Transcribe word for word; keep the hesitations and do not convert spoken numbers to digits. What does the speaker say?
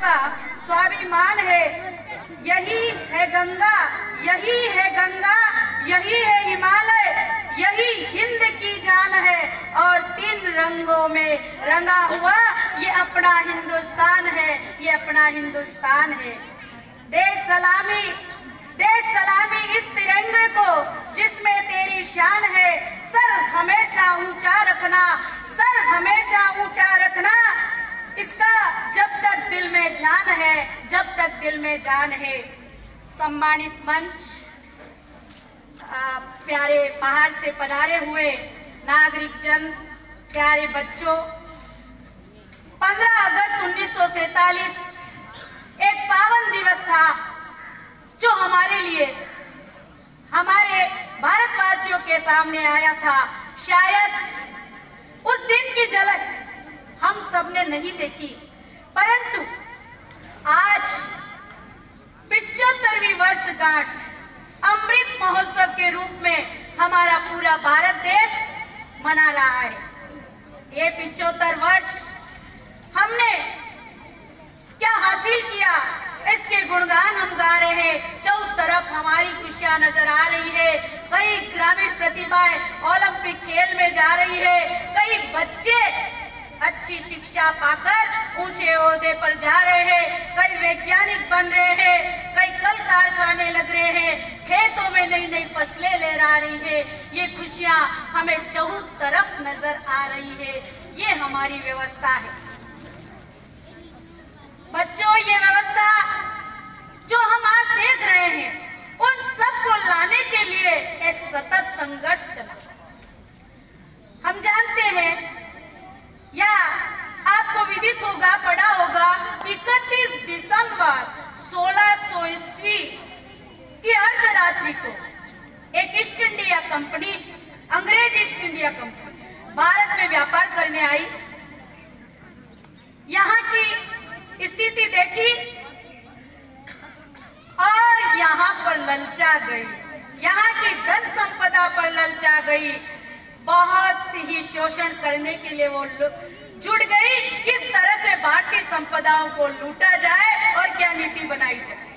का स्वाभिमान है। यही है गंगा, यही है गंगा, यही है हिमालय, यही हिंद की जान है और तीन रंगों में रंगा हुआ ये अपना हिंदुस्तान है, ये अपना हिंदुस्तान है। देश सलामी, देश सलामी इस तिरंगे को जिसमें तेरी शान है। सर हमेशा ऊंचा रखना, सर हमेशा ऊंचा रखना, इसका जब तक दिल में जान है, जब तक दिल में जान है। सम्मानित मंच, आ, प्यारे बाहर से पधारे हुए नागरिक जन, प्यारे बच्चों, पंद्रह अगस्त उन्नीस सौ सैतालीस एक पावन दिवस था जो हमारे लिए, हमारे भारतवासियों के सामने आया था। शायद उस दिन की झलक हम सबने नहीं देखी, परंतु आज पिचहत्तरवीं वर्षगांठ अमृत महोत्सव के रूप में हमारा पूरा भारत देश मना रहा है। ये पिचहत्तर वर्ष हमने क्या हासिल किया, इसके गुणगान हम गा रहे हैं। चौथ तरफ हमारी खुशियां नजर आ रही है। कई ग्रामीण प्रतिभाएं ओलंपिक खेल में जा रही है, कई बच्चे अच्छी शिक्षा पाकर ऊंचे ओहदे पर जा रहे हैं, कई वैज्ञानिक बन रहे हैं, कई कल कारखाने लग रहे हैं, खेतों में नई नई फसलें ले आ रही है। ये खुशियां हमें चौथ तरफ नजर आ रही है। ये हमारी व्यवस्था है। बच्चों, ये व्यवस्था जो हम आज देख रहे हैं, उन सबको लाने के लिए एक सतत संघर्ष चला। हम जानते हैं या आपको विदित होगा, पढ़ा होगा, इकतीस दिसंबर सोलह सौ ईस्वी की अर्धरात्रि को एक ईस्ट इंडिया कंपनी, अंग्रेज ईस्ट इंडिया कंपनी भारत में व्यापार करने आई। यहाँ की स्थिति देखी और यहाँ पर ललचा गई, यहाँ की धन संपदा पर ललचा गई। बहुत ही शोषण करने के लिए वो जुट गई, किस तरह से भारतीय संपदाओं को लूटा जाए और क्या नीति बनाई जाए।